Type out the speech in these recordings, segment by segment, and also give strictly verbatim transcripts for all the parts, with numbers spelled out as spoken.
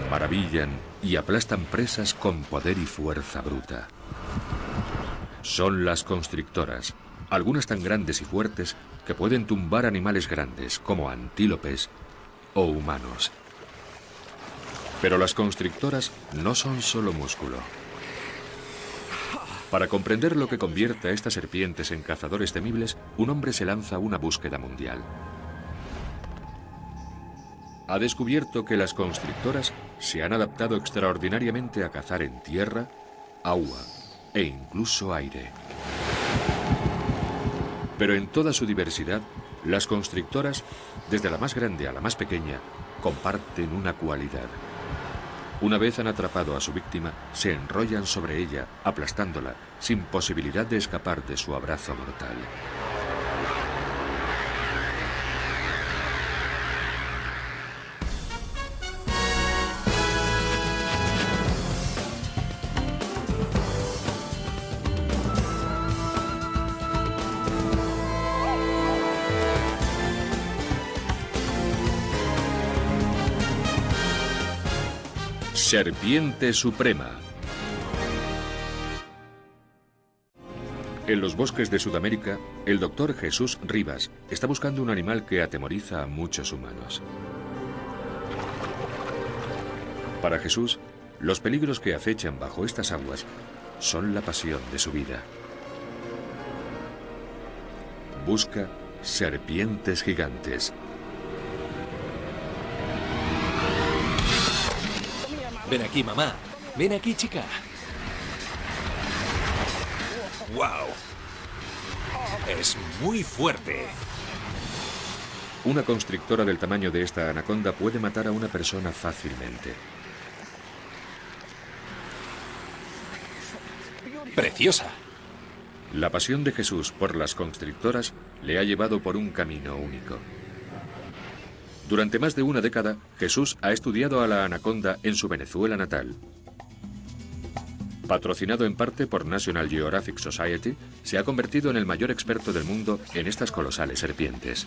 Maravillan y aplastan presas con poder y fuerza bruta. Son las constrictoras, algunas tan grandes y fuertes que pueden tumbar animales grandes como antílopes o humanos. Pero las constrictoras no son solo músculo. Para comprender lo que convierte a estas serpientes en cazadores temibles, un hombre se lanza a una búsqueda mundial. Ha descubierto que las constrictoras se han adaptado extraordinariamente a cazar en tierra, agua e incluso aire. Pero en toda su diversidad, las constrictoras, desde la más grande a la más pequeña, comparten una cualidad. Una vez han atrapado a su víctima, se enrollan sobre ella, aplastándola, sin posibilidad de escapar de su abrazo mortal. Serpiente suprema. En los bosques de Sudamérica, el doctor Jesús Rivas está buscando un animal que atemoriza a muchos humanos. Para Jesús, los peligros que acechan bajo estas aguas son la pasión de su vida. Busca serpientes gigantes. Ven aquí, mamá. Ven aquí, chica. ¡Wow! Es muy fuerte. Una constrictora del tamaño de esta anaconda puede matar a una persona fácilmente. ¡Preciosa! La pasión de Jesús por las constrictoras le ha llevado por un camino único. Durante más de una década, Jesús ha estudiado a la anaconda en su Venezuela natal. Patrocinado en parte por National Geographic Society, se ha convertido en el mayor experto del mundo en estas colosales serpientes.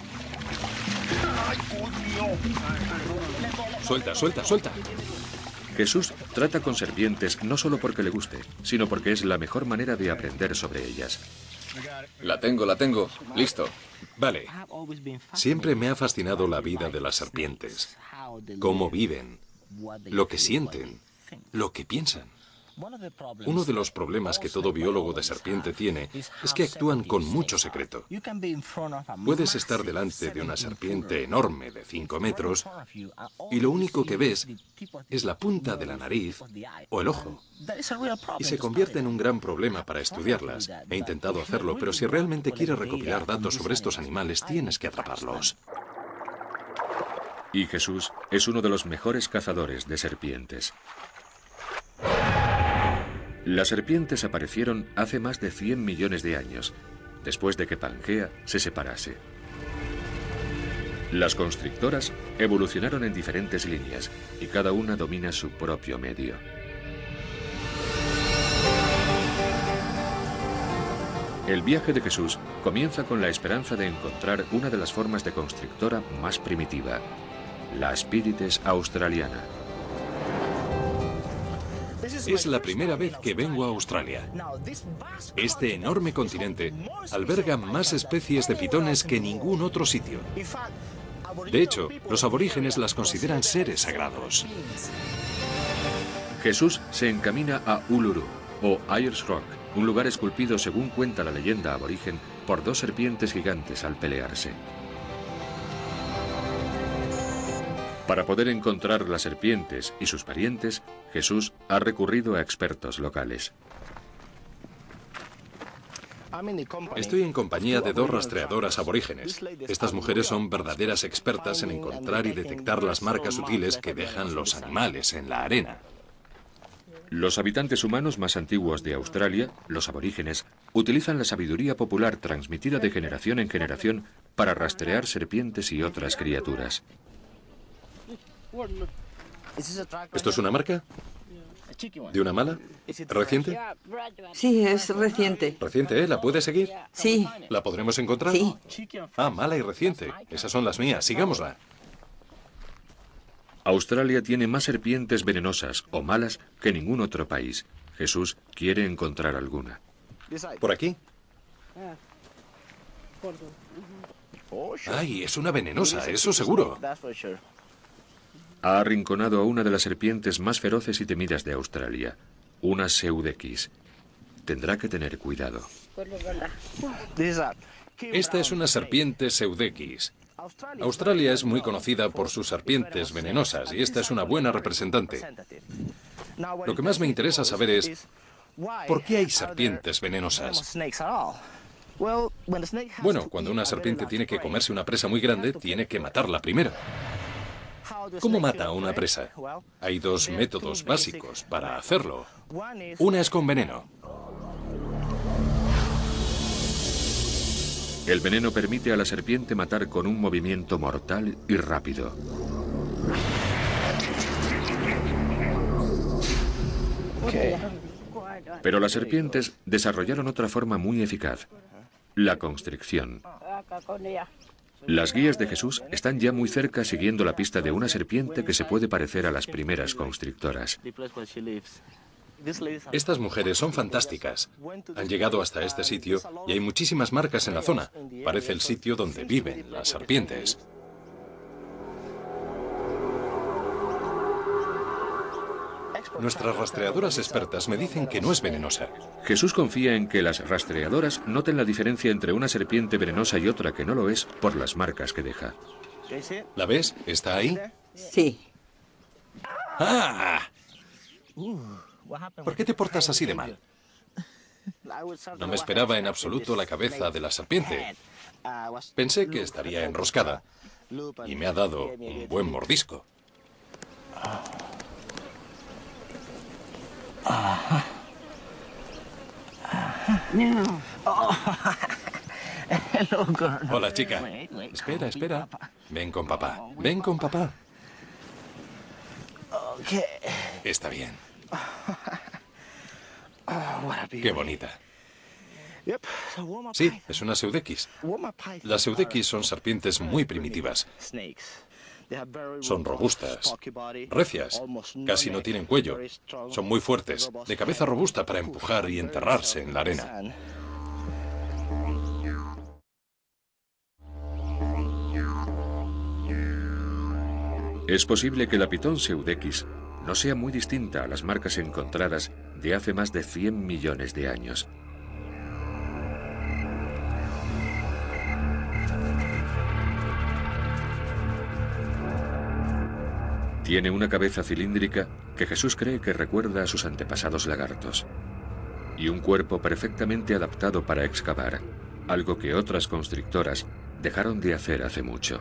Suelta, suelta, suelta. Jesús trata con serpientes no solo porque le guste, sino porque es la mejor manera de aprender sobre ellas. La tengo, la tengo. Listo. Vale. Siempre me ha fascinado la vida de las serpientes. Cómo viven, lo que sienten, lo que piensan. Uno de los problemas que todo biólogo de serpiente tiene es que actúan con mucho secreto. Puedes estar delante de una serpiente enorme de cinco metros y lo único que ves es la punta de la nariz o el ojo. Y se convierte en un gran problema para estudiarlas. He intentado hacerlo, pero si realmente quieres recopilar datos sobre estos animales, tienes que atraparlos. Y Jesús es uno de los mejores cazadores de serpientes. Las serpientes aparecieron hace más de cien millones de años, después de que Pangea se separase. Las constrictoras evolucionaron en diferentes líneas y cada una domina su propio medio. El viaje de Jesús comienza con la esperanza de encontrar una de las formas de constrictora más primitiva, la Aspidistes australiana. Es la primera vez que vengo a Australia. Este enorme continente alberga más especies de pitones que ningún otro sitio. De hecho, los aborígenes las consideran seres sagrados. Jesús se encamina a Uluru, o Ayers Rock, un lugar esculpido, según cuenta la leyenda aborigen, por dos serpientes gigantes al pelearse. Para poder encontrar las serpientes y sus parientes, Jesús ha recurrido a expertos locales. Estoy en compañía de dos rastreadoras aborígenes. Estas mujeres son verdaderas expertas en encontrar y detectar las marcas sutiles que dejan los animales en la arena. Los habitantes humanos más antiguos de Australia, los aborígenes, utilizan la sabiduría popular transmitida de generación en generación para rastrear serpientes y otras criaturas. ¿Esto es una marca? ¿De una mala? ¿Reciente? Sí, es reciente. ¿Reciente, eh? ¿La puede seguir? Sí. ¿La podremos encontrar? Sí. Ah, mala y reciente. Esas son las mías. Sigámosla. Australia tiene más serpientes venenosas o malas que ningún otro país. Jesús quiere encontrar alguna. ¿Por aquí? ¡Ay, es una venenosa, eso seguro! Ha arrinconado a una de las serpientes más feroces y temidas de Australia, una Pseudechis. Tendrá que tener cuidado. Esta es una serpiente Pseudechis. Australia es muy conocida por sus serpientes venenosas y esta es una buena representante. Lo que más me interesa saber es, ¿por qué hay serpientes venenosas? Bueno, cuando una serpiente tiene que comerse una presa muy grande, tiene que matarla primero. ¿Cómo mata a una presa? Hay dos métodos básicos para hacerlo. Una es con veneno. El veneno permite a la serpiente matar con un movimiento mortal y rápido. Pero las serpientes desarrollaron otra forma muy eficaz, la constricción. Las guías de Jesús están ya muy cerca siguiendo la pista de una serpiente que se puede parecer a las primeras constrictoras. Estas mujeres son fantásticas. Han llegado hasta este sitio y hay muchísimas marcas en la zona. Parece el sitio donde viven las serpientes. Nuestras rastreadoras expertas me dicen que no es venenosa. Jesús confía en que las rastreadoras noten la diferencia entre una serpiente venenosa y otra que no lo es por las marcas que deja. ¿La ves? ¿Está ahí? Sí. ¡Ah! ¿Por qué te portas así de mal? No me esperaba en absoluto la cabeza de la serpiente. Pensé que estaría enroscada y me ha dado un buen mordisco. Hola, chica. Espera, espera. Ven con papá. Ven con papá. Está bien. Qué bonita. Sí, es una Pseudechis. Las Pseudechis son serpientes muy primitivas. Son robustas, recias, casi no tienen cuello. Son muy fuertes, de cabeza robusta para empujar y enterrarse en la arena. Es posible que la pitón Pseudechis no sea muy distinta a las marcas encontradas de hace más de cien millones de años. Tiene una cabeza cilíndrica que Jesús cree que recuerda a sus antepasados lagartos. Y un cuerpo perfectamente adaptado para excavar, algo que otras constrictoras dejaron de hacer hace mucho.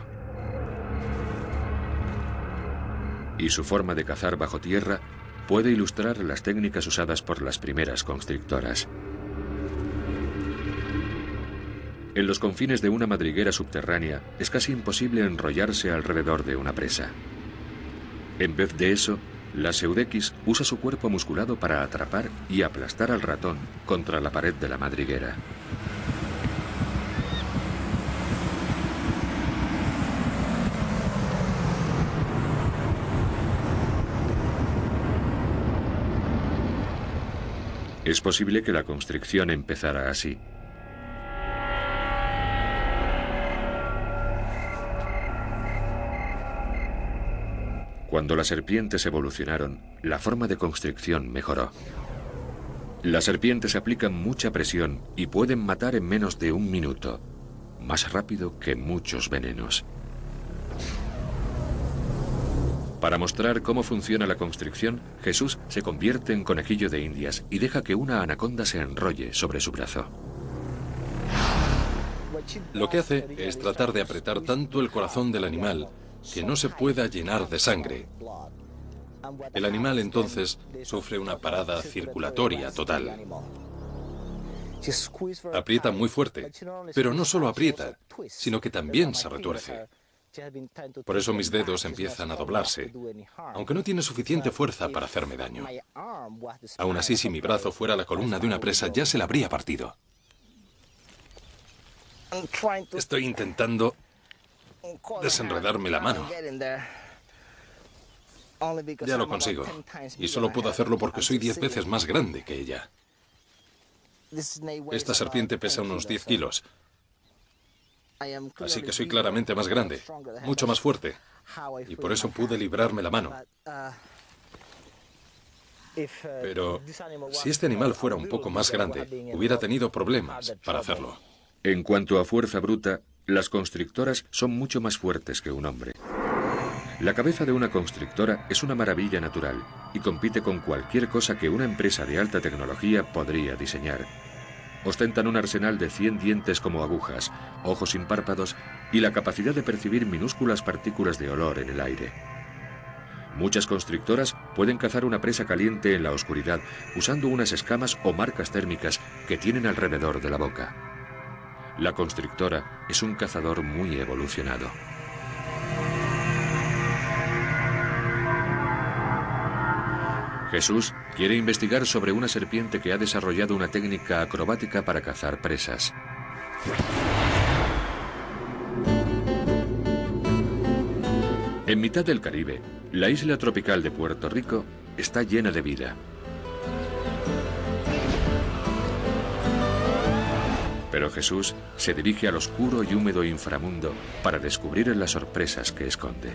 Y su forma de cazar bajo tierra puede ilustrar las técnicas usadas por las primeras constrictoras. En los confines de una madriguera subterránea es casi imposible enrollarse alrededor de una presa. En vez de eso, la Pseudechis usa su cuerpo musculado para atrapar y aplastar al ratón contra la pared de la madriguera. Es posible que la constricción empezara así. Cuando las serpientes evolucionaron, la forma de constricción mejoró. Las serpientes aplican mucha presión y pueden matar en menos de un minuto, más rápido que muchos venenos. Para mostrar cómo funciona la constricción, Jesús se convierte en conejillo de indias y deja que una anaconda se enrolle sobre su brazo. Lo que hace es tratar de apretar tanto el corazón del animal que no se pueda llenar de sangre. El animal entonces sufre una parada circulatoria total. Aprieta muy fuerte, pero no solo aprieta, sino que también se retuerce. Por eso mis dedos empiezan a doblarse, aunque no tiene suficiente fuerza para hacerme daño. Aún así, si mi brazo fuera la columna de una presa, ya se la habría partido. Estoy intentando desenredarme la mano. Ya lo consigo. Y solo puedo hacerlo porque soy diez veces más grande que ella. Esta serpiente pesa unos diez kilos. Así que soy claramente más grande, mucho más fuerte. Y por eso pude librarme la mano. Pero si este animal fuera un poco más grande, hubiera tenido problemas para hacerlo. En cuanto a fuerza bruta, las constrictoras son mucho más fuertes que un hombre. La cabeza de una constrictora es una maravilla natural y compite con cualquier cosa que una empresa de alta tecnología podría diseñar. Ostentan un arsenal de cien dientes como agujas, ojos sin párpados y la capacidad de percibir minúsculas partículas de olor en el aire. Muchas constrictoras pueden cazar una presa caliente en la oscuridad usando unas escamas o marcas térmicas que tienen alrededor de la boca. La constrictora es un cazador muy evolucionado. Jesús quiere investigar sobre una serpiente que ha desarrollado una técnica acrobática para cazar presas. En mitad del Caribe, la isla tropical de Puerto Rico está llena de vida. Pero Jesús se dirige al oscuro y húmedo inframundo para descubrir las sorpresas que esconde.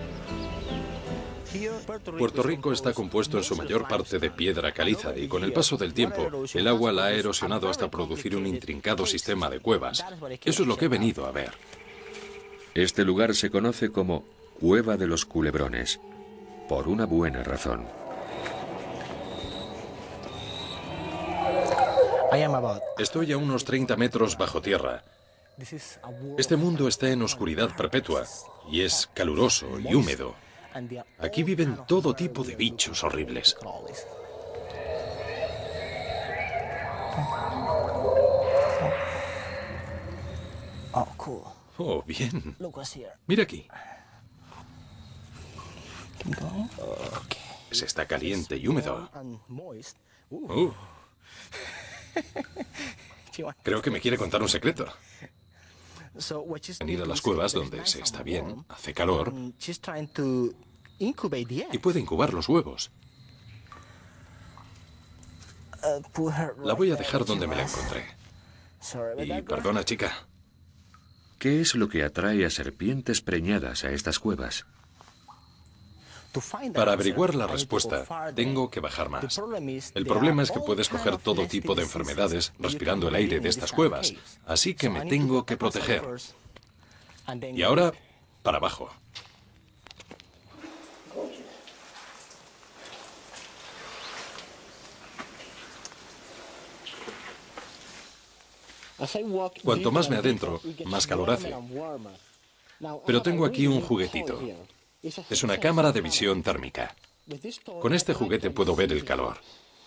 Puerto Rico está compuesto en su mayor parte de piedra caliza y con el paso del tiempo el agua la ha erosionado hasta producir un intrincado sistema de cuevas. Eso es lo que he venido a ver. Este lugar se conoce como Cueva de los Culebrones, por una buena razón. Estoy a unos treinta metros bajo tierra. Este mundo está en oscuridad perpetua y es caluroso y húmedo. Aquí viven todo tipo de bichos horribles. Oh, bien. Mira aquí. Se está caliente y húmedo. Uh. Creo que me quiere contar un secreto. Venir a las cuevas donde se está bien, hace calor, y puede incubar los huevos. La voy a dejar donde me la encontré. Y perdona, chica. ¿Qué es lo que atrae a serpientes preñadas a estas cuevas? Para averiguar la respuesta, tengo que bajar más. El problema es que puedes coger todo tipo de enfermedades respirando el aire de estas cuevas, así que me tengo que proteger. Y ahora, para abajo. Cuanto más me adentro, más calor hace. Pero tengo aquí un juguetito. Es una cámara de visión térmica. Con este juguete puedo ver el calor.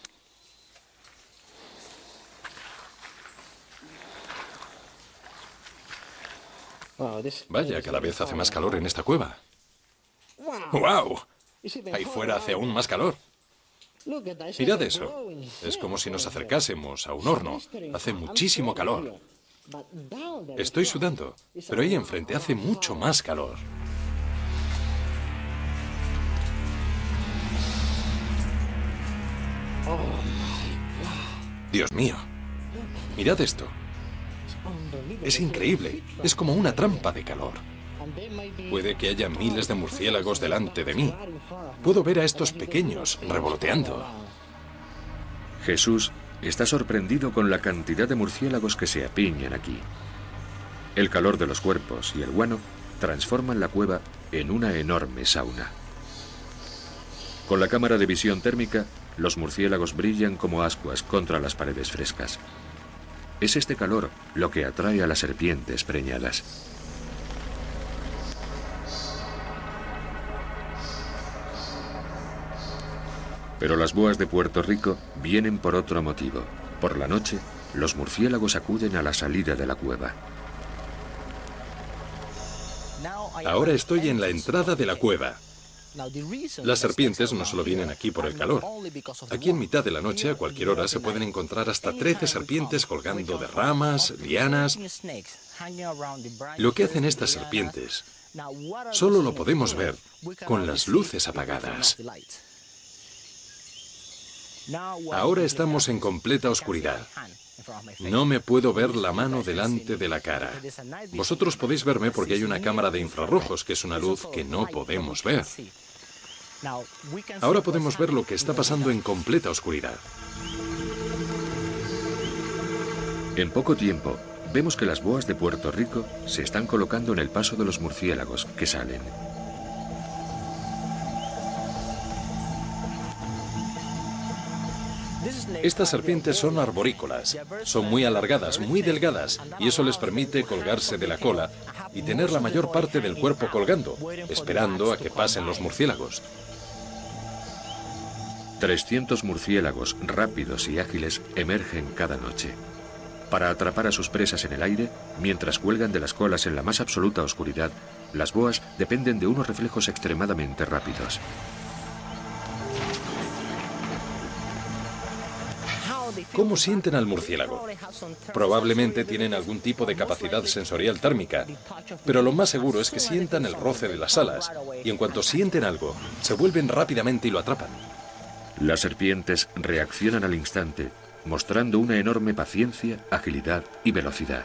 Vaya, cada vez hace más calor en esta cueva. ¡Wow! Ahí fuera hace aún más calor. Mirad eso. Es como si nos acercásemos a un horno. Hace muchísimo calor. Estoy sudando, pero ahí enfrente hace mucho más calor. Dios mío. Mirad esto. Es increíble. Es como una trampa de calor. Puede que haya miles de murciélagos delante de mí. Puedo ver a estos pequeños revoloteando. Jesús está sorprendido con la cantidad de murciélagos que se apiñan aquí. El calor de los cuerpos y el guano transforman la cueva en una enorme sauna. Con la cámara de visión térmica, los murciélagos brillan como ascuas contra las paredes frescas. Es este calor lo que atrae a las serpientes preñadas. Pero las boas de Puerto Rico vienen por otro motivo. Por la noche, los murciélagos acuden a la salida de la cueva. Ahora estoy en la entrada de la cueva. Las serpientes no solo vienen aquí por el calor. Aquí en mitad de la noche, a cualquier hora, se pueden encontrar hasta trece serpientes colgando de ramas, lianas. Lo que hacen estas serpientes solo lo podemos ver con las luces apagadas. Ahora estamos en completa oscuridad. No me puedo ver la mano delante de la cara. Vosotros podéis verme porque hay una cámara de infrarrojos, que es una luz que no podemos ver. Ahora podemos ver lo que está pasando en completa oscuridad. En poco tiempo, vemos que las boas de Puerto Rico se están colocando en el paso de los murciélagos que salen. Estas serpientes son arborícolas, son muy alargadas, muy delgadas, y eso les permite colgarse de la cola y tener la mayor parte del cuerpo colgando, esperando a que pasen los murciélagos. trescientos murciélagos rápidos y ágiles emergen cada noche para atrapar a sus presas en el aire. Mientras cuelgan de las colas en la más absoluta oscuridad, las boas dependen de unos reflejos extremadamente rápidos. ¿Cómo sienten al murciélago? Probablemente tienen algún tipo de capacidad sensorial térmica, pero lo más seguro es que sientan el roce de las alas, y en cuanto sienten algo, se vuelven rápidamente y lo atrapan. Las serpientes reaccionan al instante, mostrando una enorme paciencia, agilidad y velocidad.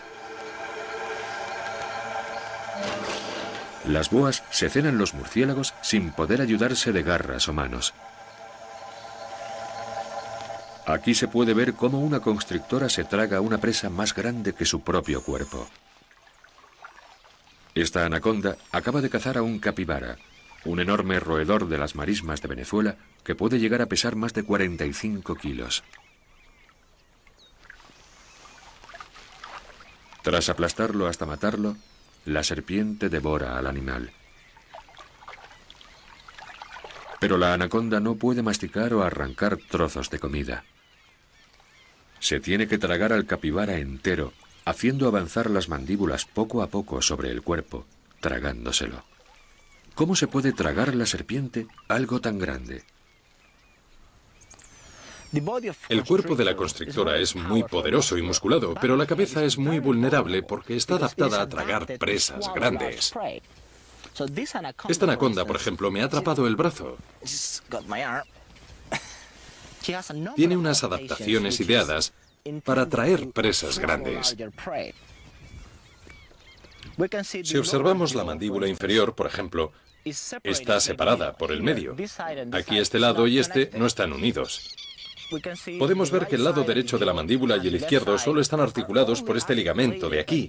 Las boas se cenan los murciélagos sin poder ayudarse de garras o manos. Aquí se puede ver cómo una constrictora se traga una presa más grande que su propio cuerpo. Esta anaconda acaba de cazar a un capibara, un enorme roedor de las marismas de Venezuela que puede llegar a pesar más de cuarenta y cinco kilos. Tras aplastarlo hasta matarlo, la serpiente devora al animal. Pero la anaconda no puede masticar o arrancar trozos de comida. Se tiene que tragar al capibara entero, haciendo avanzar las mandíbulas poco a poco sobre el cuerpo, tragándoselo. ¿Cómo se puede tragar la serpiente algo tan grande? El cuerpo de la constrictora es muy poderoso y musculado, pero la cabeza es muy vulnerable porque está adaptada a tragar presas grandes. Esta anaconda, por ejemplo, me ha atrapado el brazo. Tiene unas adaptaciones ideadas para atraer presas grandes. Si observamos la mandíbula inferior, por ejemplo, está separada por el medio. Aquí este lado y este no están unidos. Podemos ver que el lado derecho de la mandíbula y el izquierdo solo están articulados por este ligamento de aquí.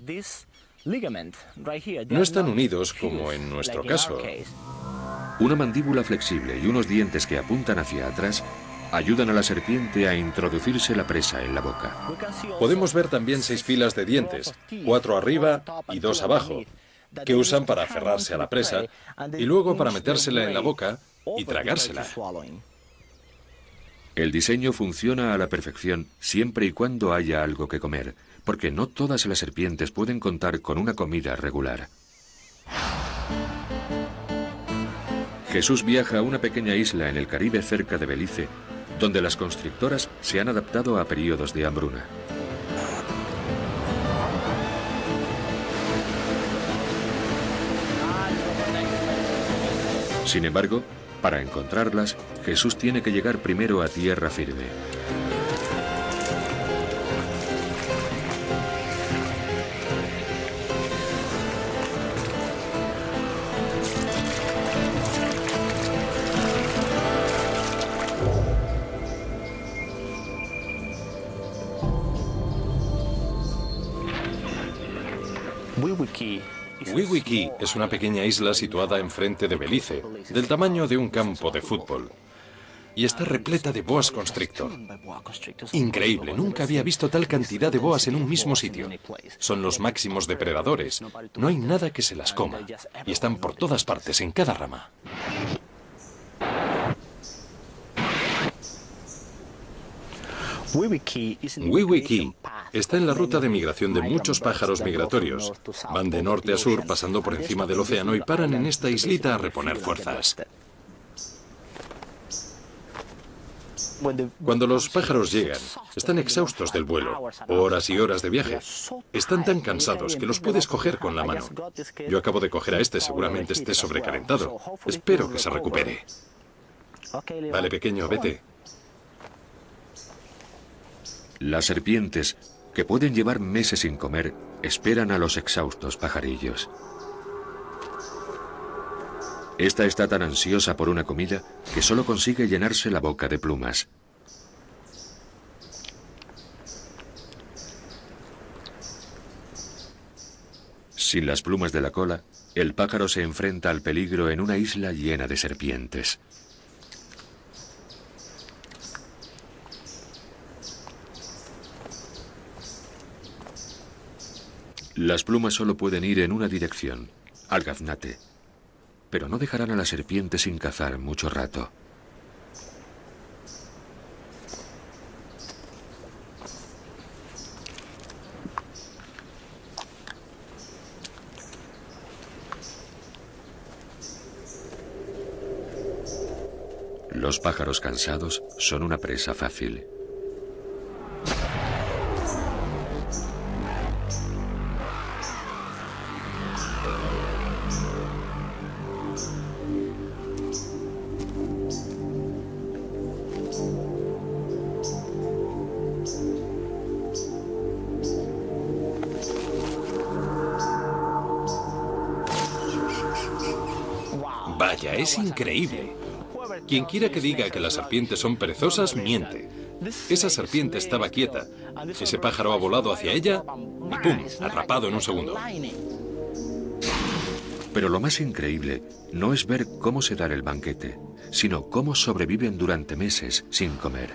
No están unidos como en nuestro caso. Una mandíbula flexible y unos dientes que apuntan hacia atrás ayudan a la serpiente a introducirse la presa en la boca. Podemos ver también seis filas de dientes, cuatro arriba y dos abajo, que usan para aferrarse a la presa y luego para metérsela en la boca y tragársela. El diseño funciona a la perfección siempre y cuando haya algo que comer, porque no todas las serpientes pueden contar con una comida regular. Jesús viaja a una pequeña isla en el Caribe cerca de Belice, donde las constrictoras se han adaptado a periodos de hambruna. Sin embargo, para encontrarlas, Jesús tiene que llegar primero a tierra firme. Wee-Wee Key es una pequeña isla situada enfrente de Belice, del tamaño de un campo de fútbol. Y está repleta de boas constrictor. Increíble, nunca había visto tal cantidad de boas en un mismo sitio. Son los máximos depredadores. No hay nada que se las coma. Y están por todas partes, en cada rama. Wee-Wee Key está en la ruta de migración de muchos pájaros migratorios. Van de norte a sur, pasando por encima del océano y paran en esta islita a reponer fuerzas. Cuando los pájaros llegan, están exhaustos del vuelo, horas y horas de viaje. Están tan cansados que los puedes coger con la mano. Yo acabo de coger a este, seguramente esté sobrecalentado. Espero que se recupere. Vale, pequeño, vete. Las serpientes, que pueden llevar meses sin comer, esperan a los exhaustos pajarillos. Esta está tan ansiosa por una comida que solo consigue llenarse la boca de plumas. Sin las plumas de la cola, el pájaro se enfrenta al peligro en una isla llena de serpientes. Las plumas solo pueden ir en una dirección, al gaznate, pero no dejarán a la serpiente sin cazar mucho rato. Los pájaros cansados son una presa fácil. Vaya, es increíble. Quien quiera que diga que las serpientes son perezosas, miente. Esa serpiente estaba quieta. Ese pájaro ha volado hacia ella y ¡pum!, atrapado en un segundo. Pero lo más increíble no es ver cómo se da el banquete, sino cómo sobreviven durante meses sin comer.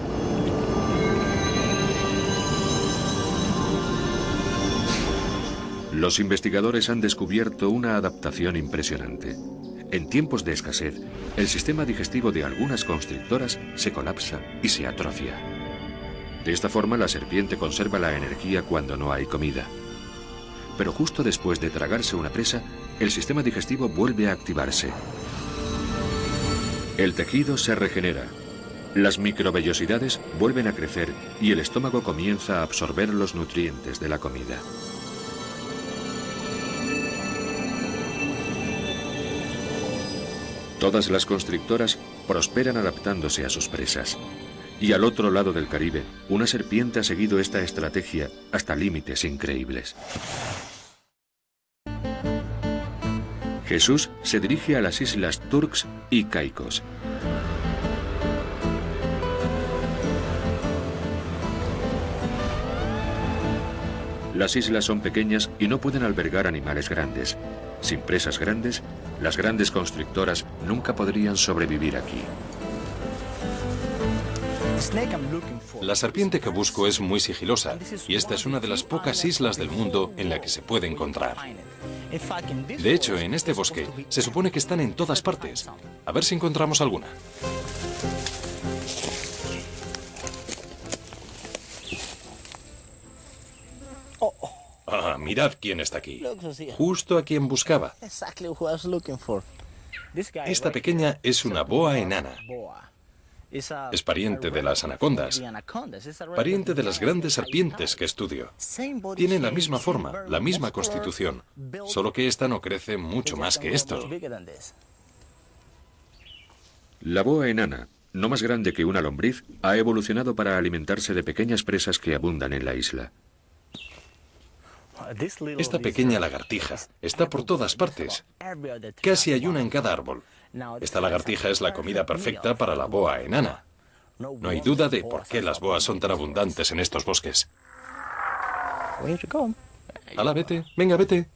Los investigadores han descubierto una adaptación impresionante. En tiempos de escasez, el sistema digestivo de algunas constrictoras se colapsa y se atrofia. De esta forma, la serpiente conserva la energía cuando no hay comida. Pero justo después de tragarse una presa, el sistema digestivo vuelve a activarse. El tejido se regenera, las microvellosidades vuelven a crecer y el estómago comienza a absorber los nutrientes de la comida. Todas las constrictoras prosperan adaptándose a sus presas. Y al otro lado del Caribe, una serpiente ha seguido esta estrategia hasta límites increíbles. Jesús se dirige a las islas Turks y Caicos. Las islas son pequeñas y no pueden albergar animales grandes. Sin presas grandes, las grandes constrictoras nunca podrían sobrevivir aquí. La serpiente que busco es muy sigilosa y esta es una de las pocas islas del mundo en la que se puede encontrar. De hecho, en este bosque se supone que están en todas partes. A ver si encontramos alguna. Ah, mirad quién está aquí. Justo a quien buscaba. Esta pequeña es una boa enana. Es pariente de las anacondas, pariente de las grandes serpientes que estudio. Tienen la misma forma, la misma constitución, solo que esta no crece mucho más que esto. La boa enana, no más grande que una lombriz, ha evolucionado para alimentarse de pequeñas presas que abundan en la isla. Esta pequeña lagartija está por todas partes. Casi hay una en cada árbol. Esta lagartija es la comida perfecta para la boa enana. No hay duda de por qué las boas son tan abundantes en estos bosques. Hala, vete. Venga, vete.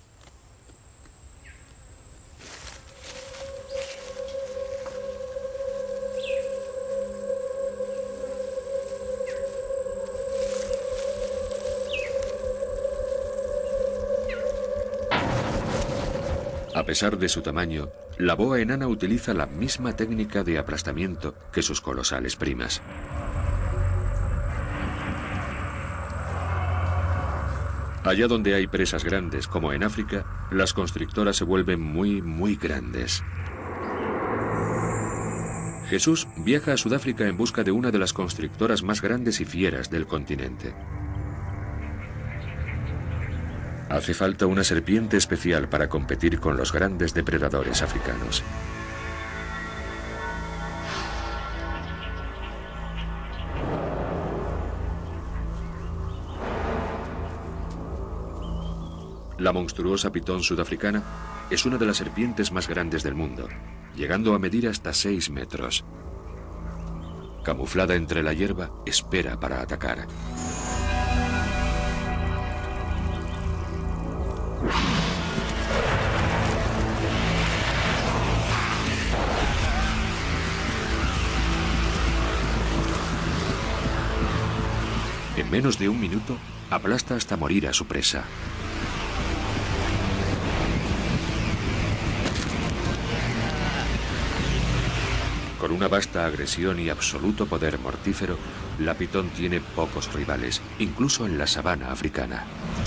A pesar de su tamaño, la boa enana utiliza la misma técnica de aplastamiento que sus colosales primas. Allá donde hay presas grandes, como en África, las constrictoras se vuelven muy, muy grandes. Jesús viaja a Sudáfrica en busca de una de las constrictoras más grandes y fieras del continente. Hace falta una serpiente especial para competir con los grandes depredadores africanos. La monstruosa pitón sudafricana es una de las serpientes más grandes del mundo, llegando a medir hasta seis metros. Camuflada entre la hierba, espera para atacar. En menos de un minuto, aplasta hasta morir a su presa. Con una vasta agresión y absoluto poder mortífero, la pitón tiene pocos rivales, incluso en la sabana africana.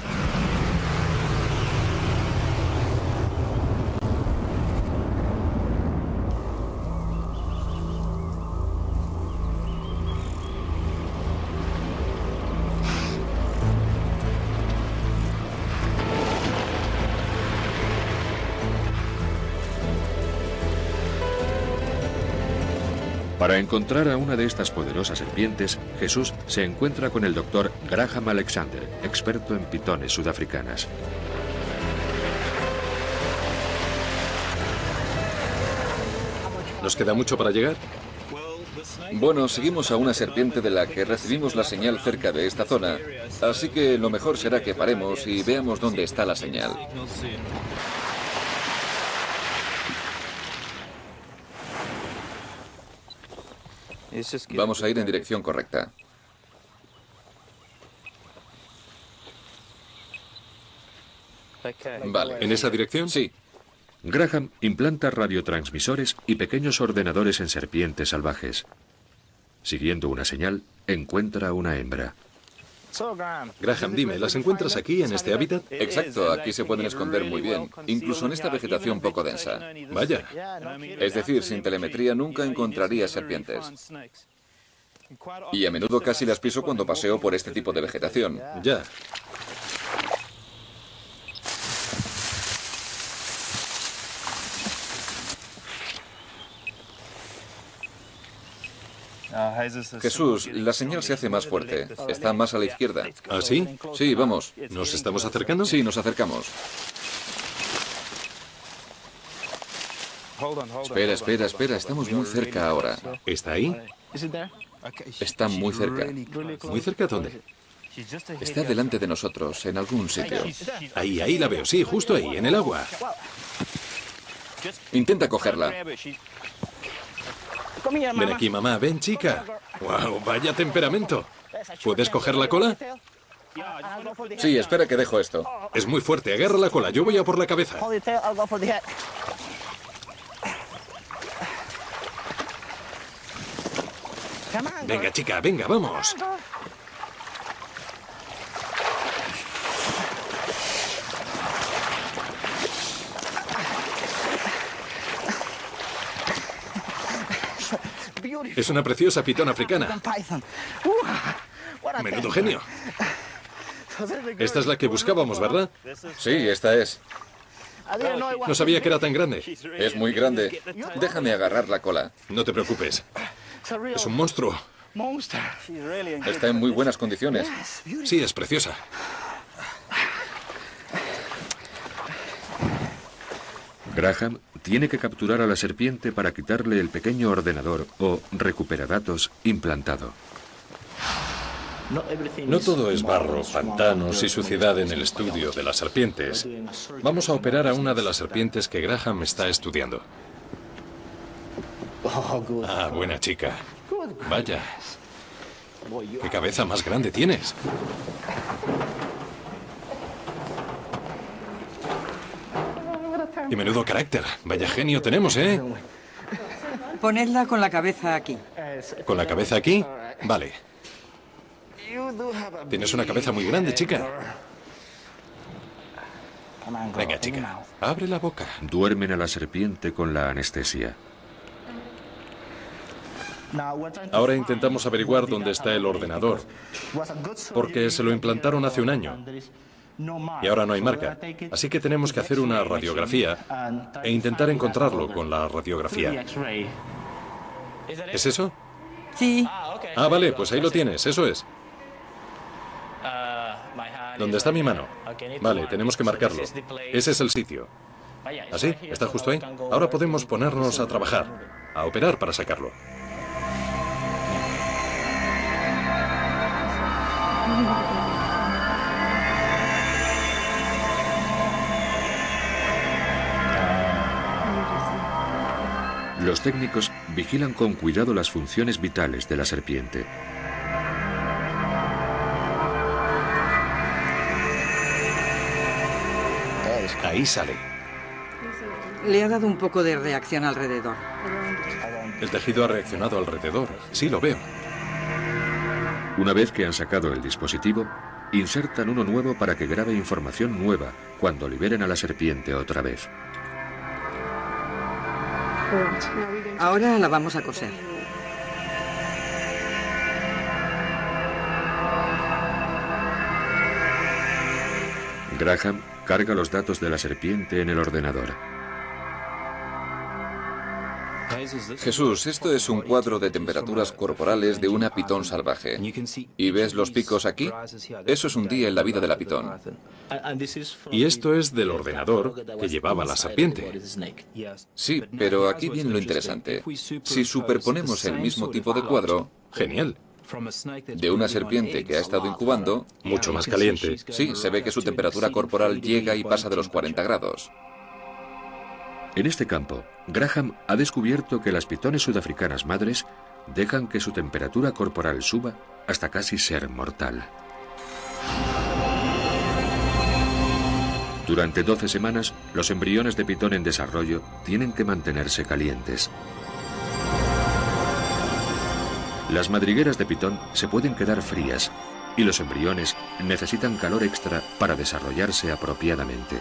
Para encontrar a una de estas poderosas serpientes, Jesús se encuentra con el doctor Graham Alexander, experto en pitones sudafricanas. ¿Nos queda mucho para llegar? Bueno, seguimos a una serpiente de la que recibimos la señal cerca de esta zona, así que lo mejor será que paremos y veamos dónde está la señal. Vamos a ir en dirección correcta. Vale. ¿En esa dirección? Sí. Graham implanta radiotransmisores y pequeños ordenadores en serpientes salvajes. Siguiendo una señal, encuentra a una hembra. Graham, dime, ¿las encuentras aquí, en este hábitat? Exacto, aquí se pueden esconder muy bien, incluso en esta vegetación poco densa. Vaya. Es decir, sin telemetría nunca encontraría serpientes. Y a menudo casi las piso cuando paseo por este tipo de vegetación. Ya. Jesús, la señal se hace más fuerte. Está más a la izquierda. ¿Ah, sí? Sí, vamos. ¿Nos estamos acercando? Sí, nos acercamos. Espera, espera, espera. Estamos muy cerca ahora. ¿Está ahí? Está muy cerca. ¿Muy cerca dónde? Está delante de nosotros, en algún sitio. Ahí, ahí la veo, sí, justo ahí, en el agua. Intenta cogerla. Ven aquí, mamá, ven, chica. ¡Wow! ¡Vaya temperamento! ¿Puedes coger la cola? Sí, espera que dejo esto. Es muy fuerte, agarra la cola, yo voy a por la cabeza. Venga, chica, venga, vamos. Es una preciosa pitón africana. Menudo genio. Esta es la que buscábamos, ¿verdad? Sí, esta es. No sabía que era tan grande. Es muy grande. Déjame agarrar la cola. No te preocupes. Es un monstruo. Está en muy buenas condiciones. Sí, es preciosa. Graham tiene que capturar a la serpiente para quitarle el pequeño ordenador o recuperadatos implantado. No todo es barro, pantanos y suciedad en el estudio de las serpientes. Vamos a operar a una de las serpientes que Graham está estudiando. Ah, buena chica. Vaya. ¿Qué cabeza más grande tienes? Y menudo carácter. Vaya genio tenemos, ¿eh? Ponedla con la cabeza aquí. ¿Con la cabeza aquí? Vale. Tienes una cabeza muy grande, chica. Venga, chica. Abre la boca. Duermen a la serpiente con la anestesia. Ahora intentamos averiguar dónde está el ordenador, porque se lo implantaron hace un año y ahora no hay marca. Así que tenemos que hacer una radiografía e intentar encontrarlo con la radiografía. ¿Es eso? Sí. Ah, vale, pues ahí lo tienes, eso es. ¿Dónde está mi mano? Vale, tenemos que marcarlo. Ese es el sitio. ¿Así? ¿Está justo ahí? Ahora podemos ponernos a trabajar, a operar para sacarlo. Los técnicos vigilan con cuidado las funciones vitales de la serpiente. Ahí sale. Le ha dado un poco de reacción alrededor. El tejido ha reaccionado alrededor. Sí, lo veo. Una vez que han sacado el dispositivo, insertan uno nuevo para que grabe información nueva cuando liberen a la serpiente otra vez. Ahora la vamos a coser. Graham carga los datos de la serpiente en el ordenador. Jesús, esto es un cuadro de temperaturas corporales de una pitón salvaje. ¿Y ves los picos aquí? Eso es un día en la vida de la pitón. Y esto es del ordenador que llevaba la serpiente. Sí, pero aquí viene lo interesante. Si superponemos el mismo tipo de cuadro... Genial. De una serpiente que ha estado incubando... Mucho más caliente. Sí, se ve que su temperatura corporal llega y pasa de los cuarenta grados. En este campo, Graham ha descubierto que las pitones sudafricanas madres dejan que su temperatura corporal suba hasta casi ser mortal. Durante doce semanas, los embriones de pitón en desarrollo tienen que mantenerse calientes. Las madrigueras de pitón se pueden quedar frías y los embriones necesitan calor extra para desarrollarse apropiadamente.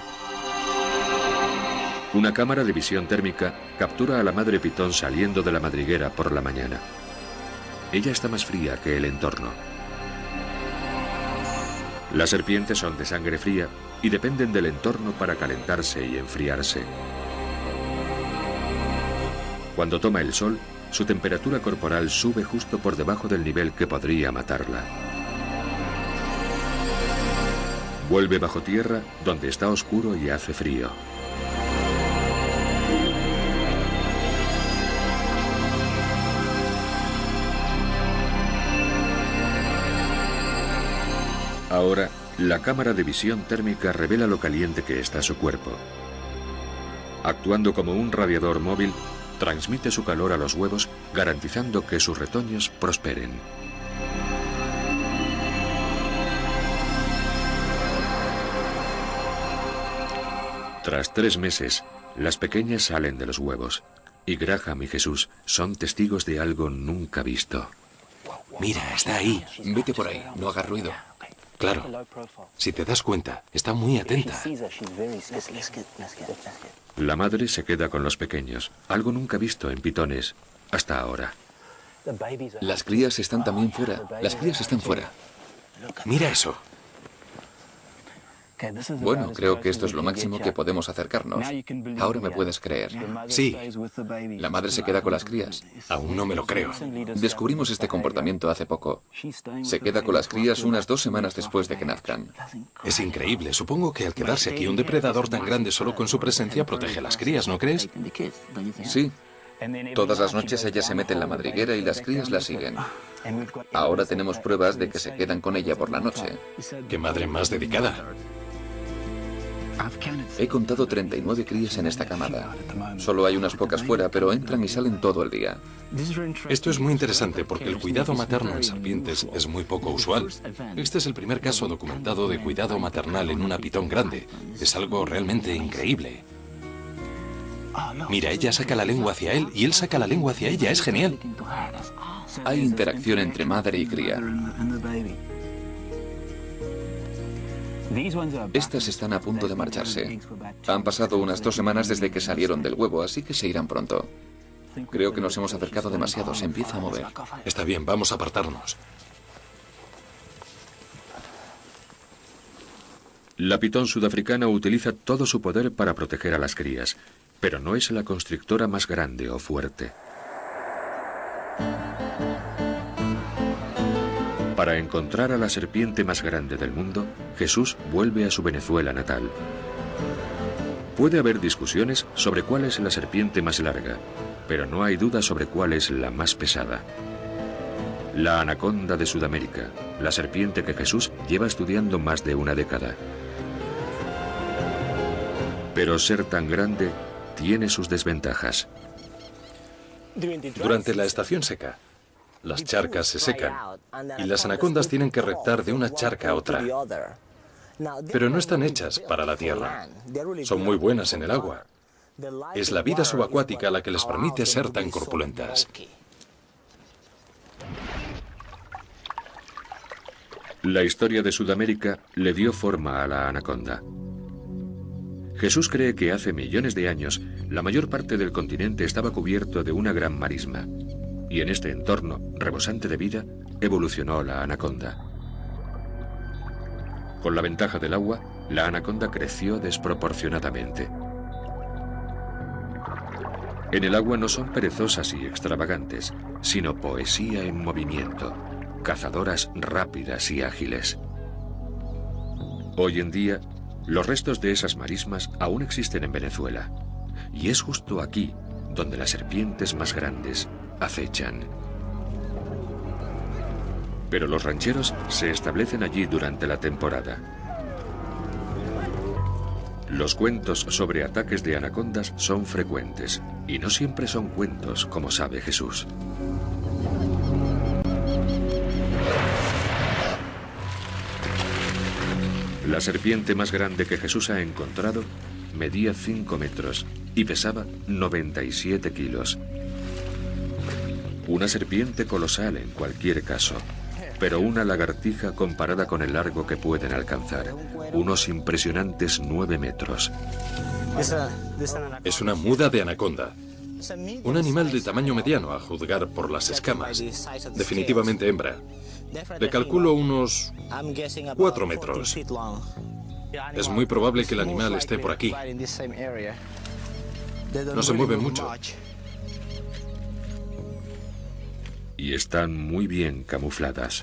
Una cámara de visión térmica captura a la madre pitón saliendo de la madriguera por la mañana. Ella está más fría que el entorno. Las serpientes son de sangre fría y dependen del entorno para calentarse y enfriarse. Cuando toma el sol, su temperatura corporal sube justo por debajo del nivel que podría matarla. Vuelve bajo tierra, donde está oscuro y hace frío. Ahora, la cámara de visión térmica revela lo caliente que está su cuerpo. Actuando como un radiador móvil, transmite su calor a los huevos, garantizando que sus retoños prosperen. Tras tres meses, las pequeñas salen de los huevos, y Graham y Jesús son testigos de algo nunca visto. Mira, está ahí. Vete por ahí, no hagas ruido. Claro. Si te das cuenta, está muy atenta. La madre se queda con los pequeños, algo nunca visto en pitones hasta ahora. Las crías están también fuera. Las crías están fuera. Mira eso. Bueno, creo que esto es lo máximo que podemos acercarnos. Ahora me puedes creer. Sí. La madre se queda con las crías. Aún no me lo creo. Descubrimos este comportamiento hace poco. Se queda con las crías unas dos semanas después de que nazcan. Es increíble. Supongo que al quedarse aquí un depredador tan grande solo con su presencia protege a las crías, ¿no crees? Sí. Todas las noches ella se mete en la madriguera y las crías la siguen. Ahora tenemos pruebas de que se quedan con ella por la noche. ¡Qué madre más dedicada! He contado treinta y nueve crías en esta camada. Solo hay unas pocas fuera, pero entran y salen todo el día. Esto es muy interesante porque el cuidado materno en serpientes es muy poco usual. Este es el primer caso documentado de cuidado maternal en una pitón grande. Es algo realmente increíble. Mira, ella saca la lengua hacia él y él saca la lengua hacia ella. Es genial. Hay interacción entre madre y cría. Estas están a punto de marcharse. Han pasado unas dos semanas desde que salieron del huevo, así que se irán pronto. Creo que nos hemos acercado demasiado. Se empieza a mover. Está bien, vamos a apartarnos. La pitón sudafricana utiliza todo su poder para proteger a las crías, pero no es la constrictora más grande o fuerte. Para encontrar a la serpiente más grande del mundo, Jesús vuelve a su Venezuela natal. Puede haber discusiones sobre cuál es la serpiente más larga, pero no hay duda sobre cuál es la más pesada. La anaconda de Sudamérica, la serpiente que Jesús lleva estudiando más de una década. Pero ser tan grande tiene sus desventajas. Durante la estación seca, las charcas se secan y las anacondas tienen que reptar de una charca a otra. Pero no están hechas para la tierra. Son muy buenas en el agua. Es la vida subacuática la que les permite ser tan corpulentas. La historia de Sudamérica le dio forma a la anaconda. Jesús cree que hace millones de años la mayor parte del continente estaba cubierto de una gran marisma, y en este entorno rebosante de vida evolucionó la anaconda. Con la ventaja del agua, la anaconda creció desproporcionadamente. En el agua no son perezosas y extravagantes, sino poesía en movimiento, cazadoras rápidas y ágiles. Hoy en día, los restos de esas marismas aún existen en Venezuela, y es justo aquí donde las serpientes más grandes acechan. Pero los rancheros se establecen allí durante la temporada. Los cuentos sobre ataques de anacondas son frecuentes, y no siempre son cuentos, como sabe Jesús. La serpiente más grande que Jesús ha encontrado medía cinco metros y pesaba noventa y siete kilos. Una serpiente colosal en cualquier caso, pero una lagartija comparada con el largo que pueden alcanzar, unos impresionantes nueve metros. Es una muda de anaconda. Un animal de tamaño mediano, a juzgar por las escamas. Definitivamente hembra. Le calculo unos cuatro metros. Es muy probable que el animal esté por aquí. No se mueve mucho. Y están muy bien camufladas.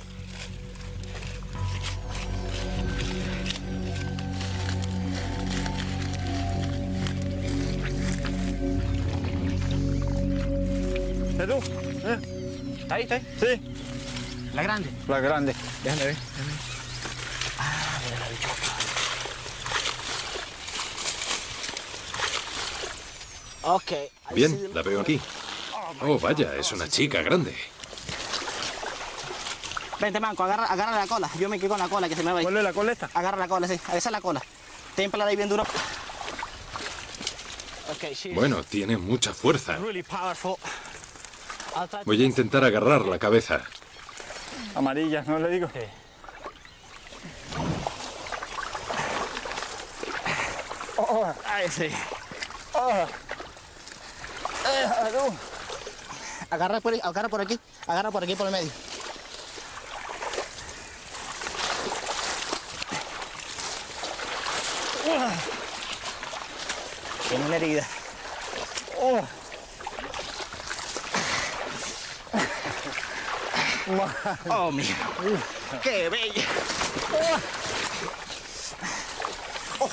¿Tú? ¿Eh? ¿Está ahí, está ahí? Sí. ¿La grande? La grande. Déjame ver. Déjame ver. Ah, mira la bichota. Ok. Bien, la veo aquí. Oh, vaya, es una chica grande. Vente, manco, agarra, agarra la cola. Yo me quedo con la cola que se me va ahí. ¿Cuál es la cola esta? Agarra la cola, sí. Esa es la cola. Témpala ahí bien duro. Okay, bueno, tiene mucha fuerza. Voy a intentar agarrar la cabeza. Amarilla, ¿no le digo? Sí. Oh, ahí sí. Oh. Eh, no. Agarra por, agarra por aquí, agarra por aquí por el medio. Tiene una herida. Oh. Oh, mira. ¡Qué bella! Oh.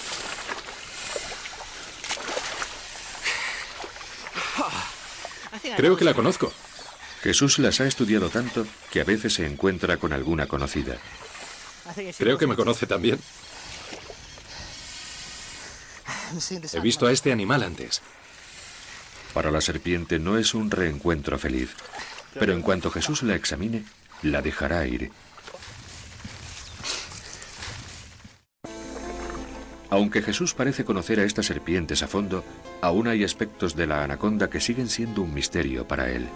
Creo que la conozco. Jesús las ha estudiado tanto que a veces se encuentra con alguna conocida. Creo que me conoce también. He visto a este animal antes. Para la serpiente no es un reencuentro feliz, pero en cuanto Jesús la examine, la dejará ir. Aunque Jesús parece conocer a estas serpientes a fondo, aún hay aspectos de la anaconda que siguen siendo un misterio para él.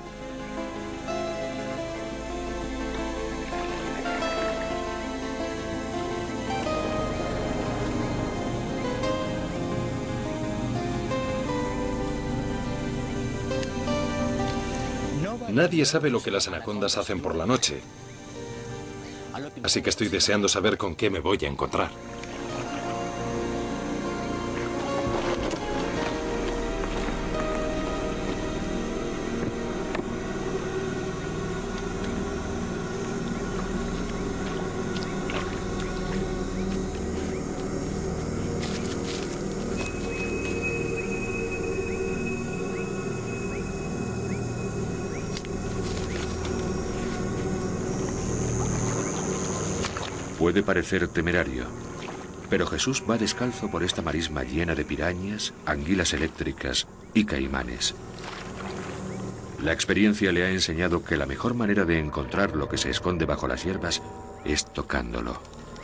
Nadie sabe lo que las anacondas hacen por la noche. Así que estoy deseando saber con qué me voy a encontrar. Puede parecer temerario, pero Jesús va descalzo por esta marisma llena de pirañas, anguilas eléctricas y caimanes. La experiencia le ha enseñado que la mejor manera de encontrar lo que se esconde bajo las hierbas es tocándolo.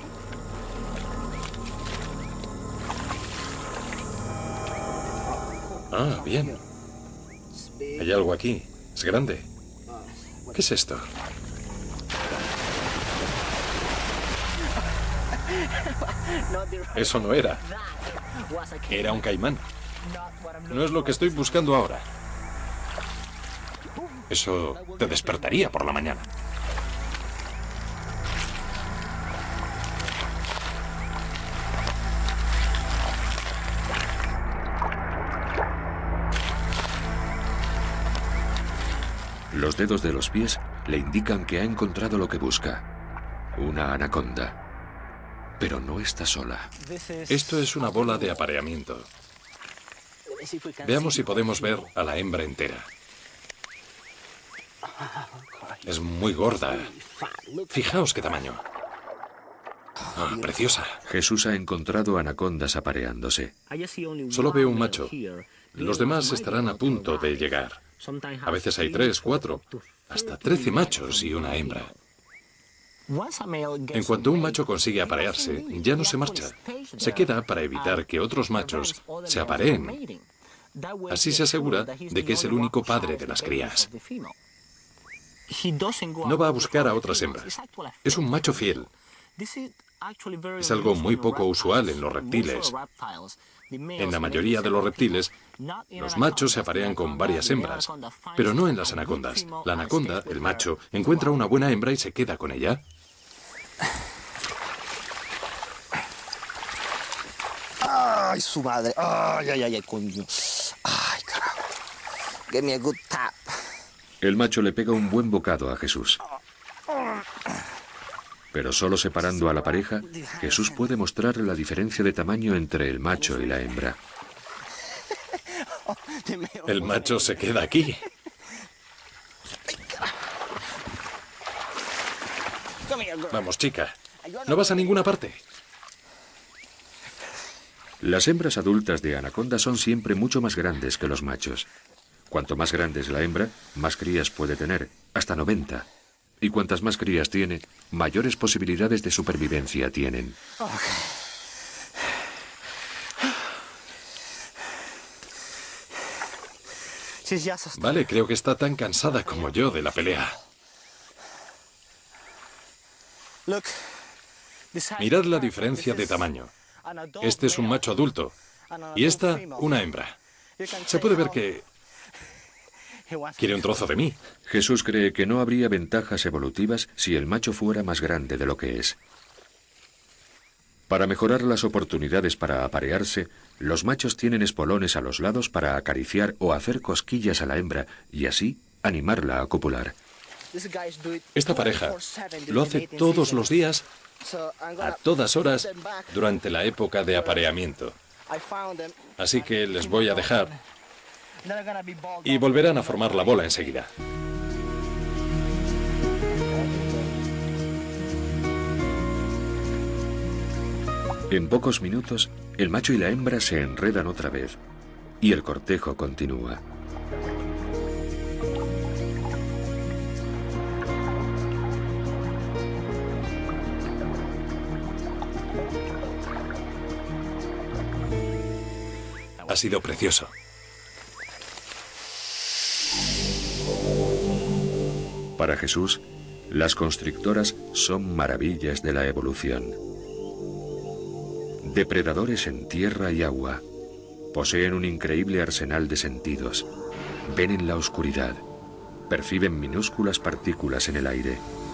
Ah, bien. Hay algo aquí. Es grande. ¿Qué es esto? Eso no era. Era un caimán. No es lo que estoy buscando ahora. Eso te despertaría por la mañana. Los dedos de los pies le indican que ha encontrado lo que busca. Una anaconda. Pero no está sola. Esto es una bola de apareamiento. Veamos si podemos ver a la hembra entera. Es muy gorda. Fijaos qué tamaño. Ah, preciosa. Jesús ha encontrado anacondas apareándose. Solo veo un macho. Los demás estarán a punto de llegar. A veces hay tres, cuatro, hasta trece machos y una hembra. En cuanto un macho consigue aparearse, ya no se marcha. Se queda para evitar que otros machos se apareen. Así se asegura de que es el único padre de las crías. No va a buscar a otras hembras. Es un macho fiel. Es algo muy poco usual en los reptiles. En la mayoría de los reptiles, los machos se aparean con varias hembras, pero no en las anacondas. La anaconda, el macho, encuentra una buena hembra y se queda con ella. Ay, su madre. Ay, ay, ay, ay, coño. Ay, carajo. Give me a good tap. El macho le pega un buen bocado a Jesús. Pero solo separando a la pareja, Jesús puede mostrar la diferencia de tamaño entre el macho y la hembra. El macho se queda aquí. Vamos, chica. No vas a ninguna parte. Las hembras adultas de anaconda son siempre mucho más grandes que los machos. Cuanto más grande es la hembra, más crías puede tener, hasta noventa. Y cuantas más crías tiene, mayores posibilidades de supervivencia tienen. Vale, creo que está tan cansada como yo de la pelea. Mirad la diferencia de tamaño. Este es un macho adulto y esta una hembra. Se puede ver que quiere un trozo de mí. Jesús cree que no habría ventajas evolutivas si el macho fuera más grande de lo que es. Para mejorar las oportunidades para aparearse, los machos tienen espolones a los lados para acariciar o hacer cosquillas a la hembra y así animarla a copular. Esta pareja lo hace todos los días, a todas horas, durante la época de apareamiento. Así que les voy a dejar y volverán a formar la bola enseguida. En pocos minutos, el macho y la hembra se enredan otra vez y el cortejo continúa. Ha sido precioso. Para Jesús, las constrictoras son maravillas de la evolución. Depredadores en tierra y agua, poseen un increíble arsenal de sentidos. Ven en la oscuridad, perciben minúsculas partículas en el aire.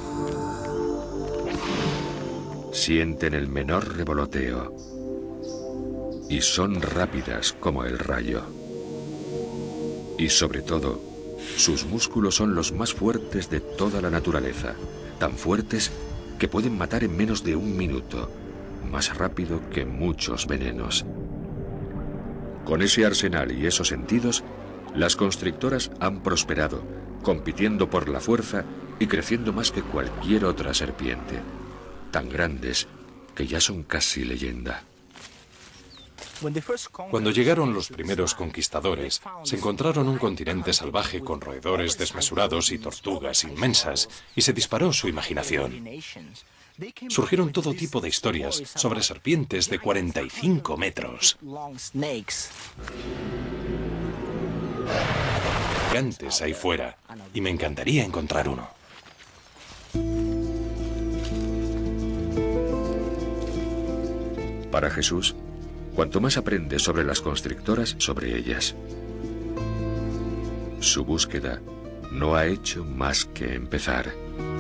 Sienten el menor revoloteo y son rápidas como el rayo. Y sobre todo, sus músculos son los más fuertes de toda la naturaleza, tan fuertes que pueden matar en menos de un minuto, más rápido que muchos venenos. Con ese arsenal y esos sentidos, las constrictoras han prosperado, compitiendo por la fuerza y creciendo más que cualquier otra serpiente, tan grandes que ya son casi leyenda. Cuando llegaron los primeros conquistadores, se encontraron un continente salvaje con roedores desmesurados y tortugas inmensas, y se disparó su imaginación. Surgieron todo tipo de historias sobre serpientes de cuarenta y cinco metros. Gigantes ahí fuera, y me encantaría encontrar uno. Para Jesús, cuanto más aprende sobre las constrictoras, sobre ellas. Su búsqueda no ha hecho más que empezar.